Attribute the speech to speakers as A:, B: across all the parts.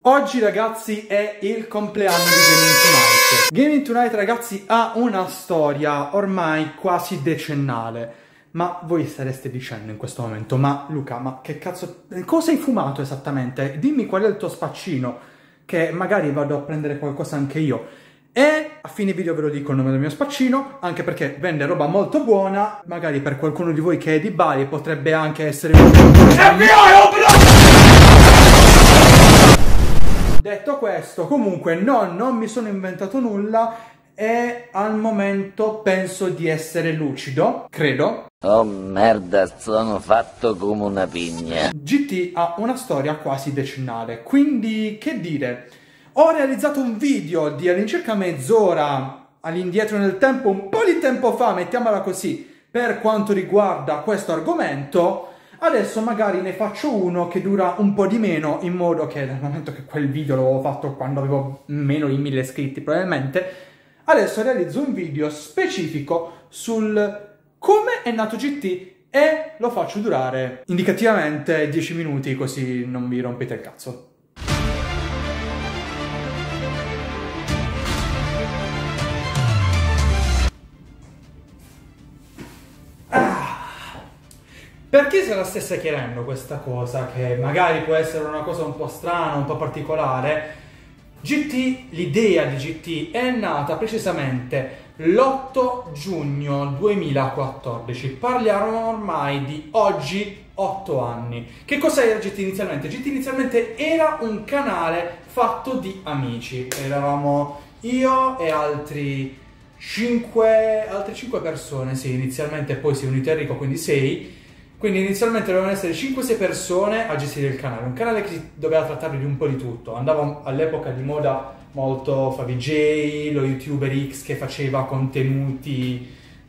A: Oggi ragazzi è il compleanno di Gaming Tonight. Gaming Tonight ragazzi ha una storia ormai quasi decennale. Ma voi stareste dicendo in questo momento, ma Luca, ma che cazzo, cosa hai fumato esattamente? Dimmi qual è il tuo spaccino, che magari vado a prendere qualcosa anche io. E a fine video ve lo dico il nome del mio spaccino, anche perché vende roba molto buona, magari per qualcuno di voi che è di Bari potrebbe anche essere un... Detto questo, comunque non mi sono inventato nulla e al momento penso di essere lucido, credo.
B: Oh merda, sono fatto come una pigna.
A: GT ha una storia quasi decennale, quindi che dire, ho realizzato un video di all'incirca mezz'ora all'indietro nel tempo, un po' di tempo fa, mettiamola così, per quanto riguarda questo argomento. Adesso magari ne faccio uno che dura un po' di meno, in modo che dal momento che quel video l'avevo fatto quando avevo meno di 1000 iscritti probabilmente, adesso realizzo un video specifico sul come è nato GT e lo faccio durare indicativamente 10 minuti, così non vi rompete il cazzo. Per chi se la stesse chiedendo questa cosa, che magari può essere una cosa un po' strana, un po' particolare, l'idea di GT è nata precisamente l'8 giugno 2014, parliamo ormai di oggi 8 anni. Che cos'era GT inizialmente? GT inizialmente era un canale fatto di amici, eravamo io e altri 5 persone, sì, inizialmente, poi si è unito Enrico, quindi 6. Quindi inizialmente dovevano essere 5-6 persone a gestire il canale, un canale che doveva trattare di un po' di tutto. Andava all'epoca di moda molto FaviJ, lo youtuber X che faceva contenuti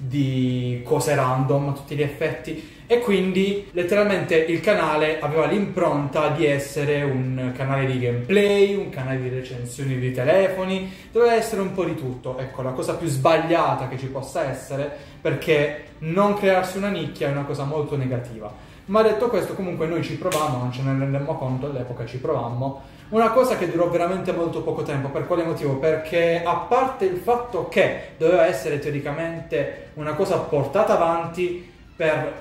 A: di cose random a tutti gli effetti, e quindi letteralmente il canale aveva l'impronta di essere un canale di gameplay, un canale di recensioni di telefoni, doveva essere un po' di tutto. Ecco, la cosa più sbagliata che ci possa essere, perché non crearsi una nicchia è una cosa molto negativa. Ma detto questo, comunque noi ci provammo, non ce ne rendemmo conto, all'epoca ci provammo. Una cosa che durò veramente molto poco tempo. Per quale motivo? Perché a parte il fatto che doveva essere teoricamente una cosa portata avanti per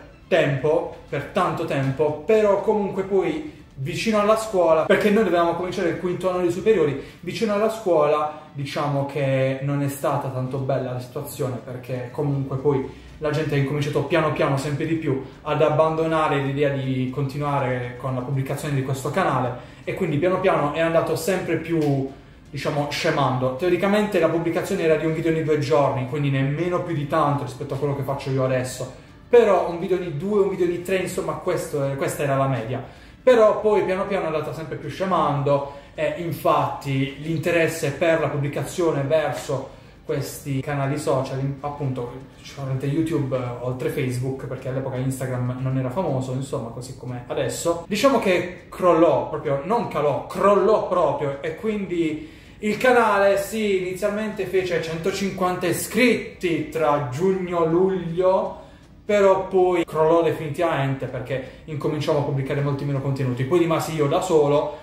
A: tanto tempo, però comunque poi vicino alla scuola, perché noi dovevamo cominciare il quinto anno di superiori, vicino alla scuola diciamo che non è stata tanto bella la situazione, perché comunque poi la gente ha incominciato piano piano sempre di più ad abbandonare l'idea di continuare con la pubblicazione di questo canale, e quindi piano piano è andato sempre più, diciamo, scemando. Teoricamente la pubblicazione era di un video ogni 2 giorni, quindi nemmeno più di tanto rispetto a quello che faccio io adesso, però un video di 2, un video di 3, insomma questa era la media. Però poi piano piano è andata sempre più scemando, e infatti l'interesse per la pubblicazione verso questi canali social, appunto YouTube oltre Facebook, perché all'epoca Instagram non era famoso, insomma, così come adesso, diciamo che crollò proprio, non calò, crollò proprio. E quindi il canale sì, inizialmente fece 150 iscritti tra giugno e luglio, però poi crollò definitivamente perché incominciamo a pubblicare molti meno contenuti. Poi rimasi io da solo,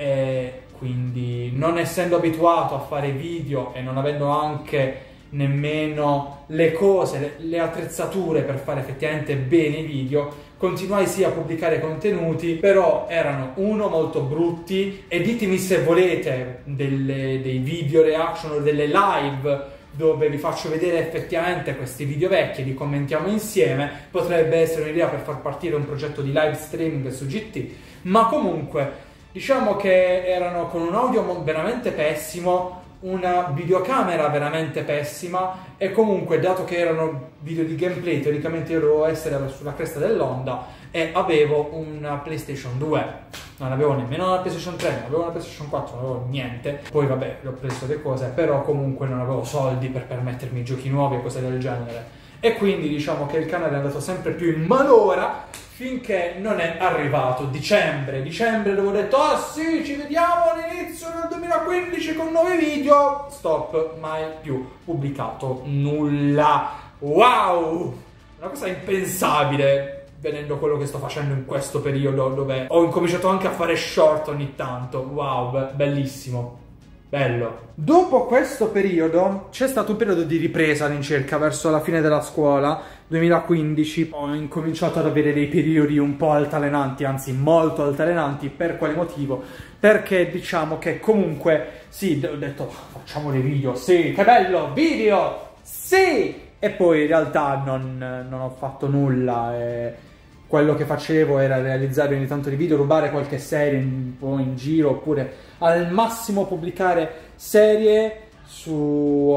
A: e quindi non essendo abituato a fare video e non avendo anche nemmeno le cose, le attrezzature per fare effettivamente bene i video, continuai sì a pubblicare contenuti, però erano molto brutti. E ditemi se volete dei video reaction o delle live dove vi faccio vedere effettivamente questi video vecchi e li commentiamo insieme. Potrebbe essere un'idea per far partire un progetto di live streaming su GT, ma comunque diciamo che erano con un audio veramente pessimo, una videocamera veramente pessima, e comunque dato che erano video di gameplay, teoricamente io dovevo essere sulla cresta dell'onda, e avevo una PlayStation 2, non avevo nemmeno una PlayStation 3, non avevo una PlayStation 4, non avevo niente. Poi vabbè, ho preso le cose, però comunque non avevo soldi per permettermi giochi nuovi e cose del genere, e quindi diciamo che il canale è andato sempre più in malora, finché non è arrivato dicembre dove ho detto ah sì, ci vediamo all'inizio del 2015 con nuovi video. Stop, mai più pubblicato nulla. Wow, una cosa impensabile. vedendo quello che sto facendo in questo periodo, dove ho incominciato anche a fare short ogni tanto. Wow, bellissimo. Bello. Dopo questo periodo c'è stato un periodo di ripresa all'incirca verso la fine della scuola, 2015. Ho incominciato ad avere dei periodi un po' altalenanti, anzi molto altalenanti. Per quale motivo? Perché diciamo che comunque, sì, ho detto facciamo dei video, sì, che bello, video, sì! E poi in realtà non ho fatto nulla. Quello che facevo era realizzare ogni tanto di video, rubare qualche serie un po' in giro, oppure al massimo pubblicare serie su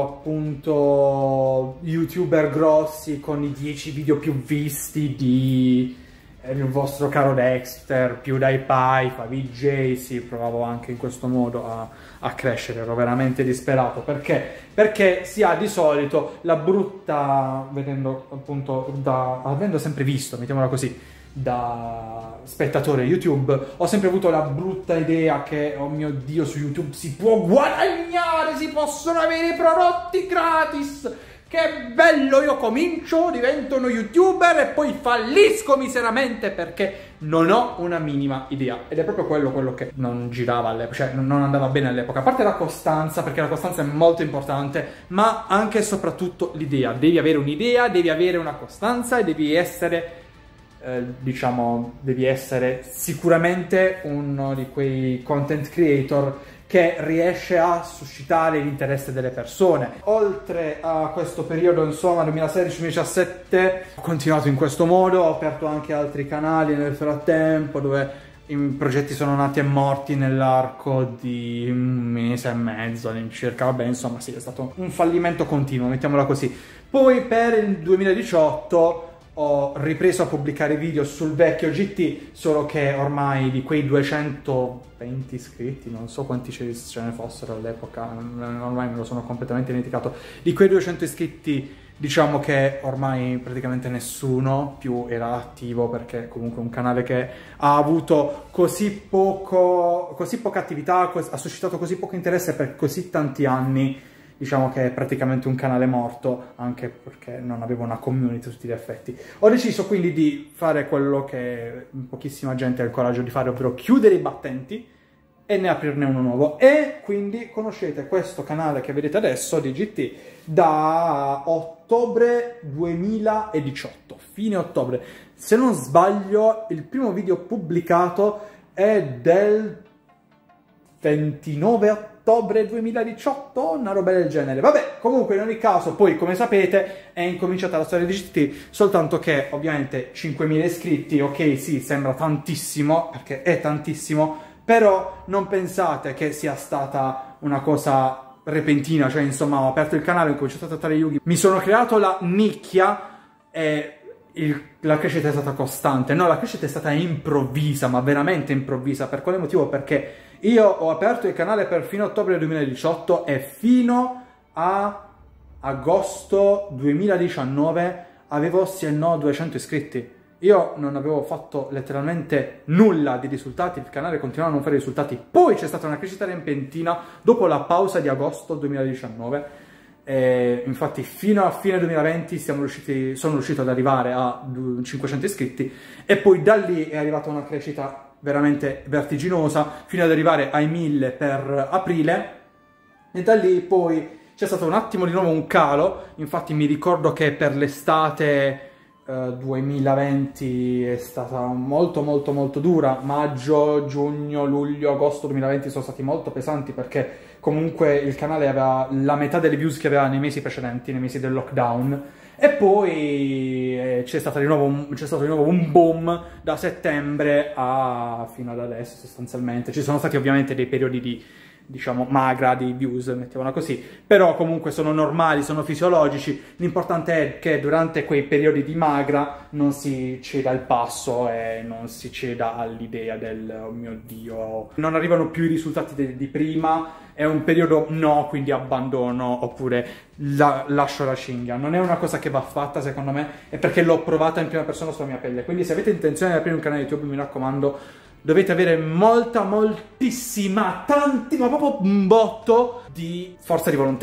A: appunto youtuber grossi con i 10 video più visti di il vostro caro Dexter, PewDiePie, FaviJ. Sì, provavo anche in questo modo a crescere, ero veramente disperato. Perché? Perché si ha di solito la brutta, vedendo appunto, avendo sempre visto, mettiamola così, da spettatore YouTube, ho sempre avuto la brutta idea che, oh mio Dio, su YouTube si può guadagnare, si possono avere i prodotti gratis. Che bello, io comincio, divento uno YouTuber e poi fallisco miseramente perché non ho una minima idea. Ed è proprio quello che non girava all'epoca, cioè non andava bene all'epoca. A parte la costanza, perché la costanza è molto importante, ma anche e soprattutto l'idea. Devi avere un'idea, devi avere una costanza e devi essere, diciamo, devi essere sicuramente uno di quei content creator che riesce a suscitare l'interesse delle persone. Oltre a questo periodo, insomma, 2016-2017, ho continuato in questo modo, ho aperto anche altri canali nel frattempo, dove i progetti sono nati e morti nell'arco di un mese e mezzo all'incirca. Vabbè, insomma, sì, è stato un fallimento continuo, mettiamola così. Poi per il 2018 ho ripreso a pubblicare video sul vecchio GT, solo che ormai di quei 220 iscritti, non so quanti ce ne fossero all'epoca, ormai me lo sono completamente dimenticato, di quei 200 iscritti diciamo che ormai praticamente nessuno più era attivo, perché comunque un canale che ha avuto così poca attività, ha suscitato così poco interesse per così tanti anni, diciamo che è praticamente un canale morto, anche perché non avevo una community a tutti gli effetti. Ho deciso quindi di fare quello che pochissima gente ha il coraggio di fare, ovvero chiudere i battenti e ne aprirne uno nuovo. E quindi conoscete questo canale che vedete adesso di GT da ottobre 2018, fine ottobre. Se non sbaglio, il primo video pubblicato è del 29 ottobre 2018, una roba del genere. Vabbè, comunque in ogni caso, poi come sapete è incominciata la storia di GT, soltanto che ovviamente 5.000 iscritti, ok, sì, sembra tantissimo, perché è tantissimo, però non pensate che sia stata una cosa repentina. Cioè, insomma, ho aperto il canale, ho cominciato a trattare Yugi, mi sono creato la nicchia e la crescita è stata costante. No, la crescita è stata improvvisa, ma veramente improvvisa. Per quale motivo? Perché io ho aperto il canale per fino a ottobre 2018 e fino a agosto 2019 avevo sì e no 200 iscritti. Io non avevo fatto letteralmente nulla di risultati, il canale continuava a non fare risultati. Poi c'è stata una crescita repentina dopo la pausa di agosto 2019. Infatti fino a fine 2020 sono riuscito ad arrivare a 500 iscritti e poi da lì è arrivata una crescita veramente vertiginosa fino ad arrivare ai 1000 per aprile, e da lì poi c'è stato un attimo di nuovo un calo. Infatti mi ricordo che per l'estate 2020 è stata molto dura. Maggio, giugno, luglio, agosto 2020 sono stati molto pesanti, perché comunque il canale aveva la metà delle views che aveva nei mesi precedenti, nei mesi del lockdown. E poi c'è stato di nuovo un boom da settembre fino ad adesso sostanzialmente. Ci sono stati ovviamente dei periodi di, diciamo, magra di views, mettiamola così, però comunque sono normali, sono fisiologici. L'importante è che durante quei periodi di magra non si ceda il passo e non si ceda all'idea del oh mio Dio, non arrivano più i risultati di prima, è un periodo no, quindi abbandono oppure lascio la cinghia. Non è una cosa che va fatta, secondo me, è perché l'ho provata in prima persona sulla mia pelle. Quindi se avete intenzione di aprire un canale YouTube, mi raccomando, dovete avere moltissima, tanti, ma proprio un botto di forza di volontà.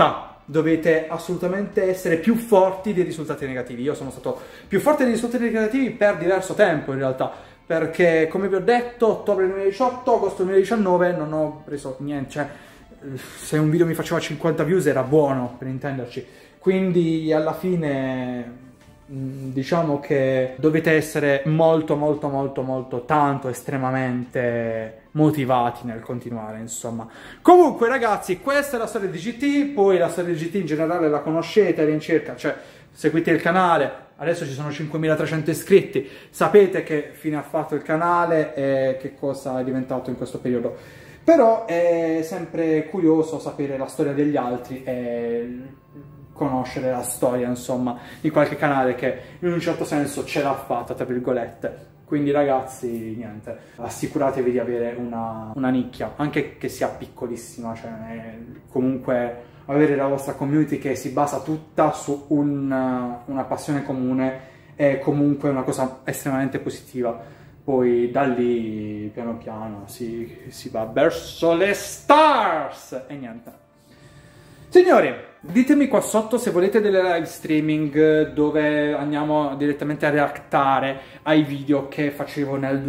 A: dovete assolutamente essere più forti dei risultati negativi. Io sono stato più forte dei risultati negativi per diverso tempo in realtà, perché come vi ho detto, ottobre 2018, agosto 2019 non ho preso niente, cioè se un video mi faceva 50 views era buono, per intenderci. Quindi alla fine diciamo che dovete essere molto tanto estremamente motivati nel continuare, insomma. Comunque ragazzi, questa è la storia di GT, poi la storia di GT in generale la conoscete all'incirca, cioè seguite il canale, adesso ci sono 5300 iscritti, sapete che fine ha fatto il canale e che cosa è diventato in questo periodo. Però è sempre curioso sapere la storia degli altri e conoscere la storia, insomma, di qualche canale che in un certo senso ce l'ha fatta, tra virgolette. Quindi ragazzi, niente, assicuratevi di avere una nicchia, anche che sia piccolissima, cioè comunque avere la vostra community che si basa tutta su una passione comune è comunque una cosa estremamente positiva. Poi da lì piano piano si va verso le stars e niente. Signori, ditemi qua sotto se volete delle live streaming dove andiamo direttamente a reactare ai video che facevo nel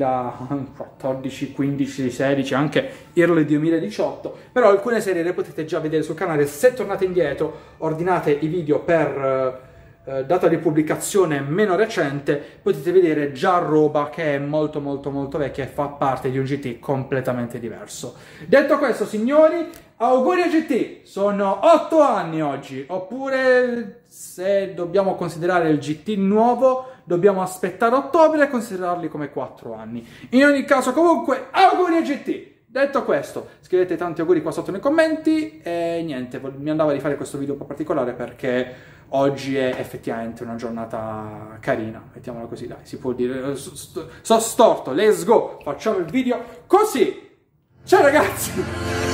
A: 2014, 15, 16, anche early 2018. Però alcune serie le potete già vedere sul canale. Se tornate indietro, ordinate i video per data di pubblicazione meno recente, potete vedere già roba che è molto vecchia e fa parte di un GT completamente diverso. Detto questo, signori, auguri a GT! Sono 8 anni oggi, oppure se dobbiamo considerare il GT nuovo dobbiamo aspettare ottobre e considerarli come 4 anni. In ogni caso, comunque, auguri a GT! Detto questo, scrivete tanti auguri qua sotto nei commenti e niente, mi andava di fare questo video un po' particolare perché oggi è effettivamente una giornata carina, mettiamola così, dai, si può dire, so storto, let's go, facciamo il video così! Ciao ragazzi!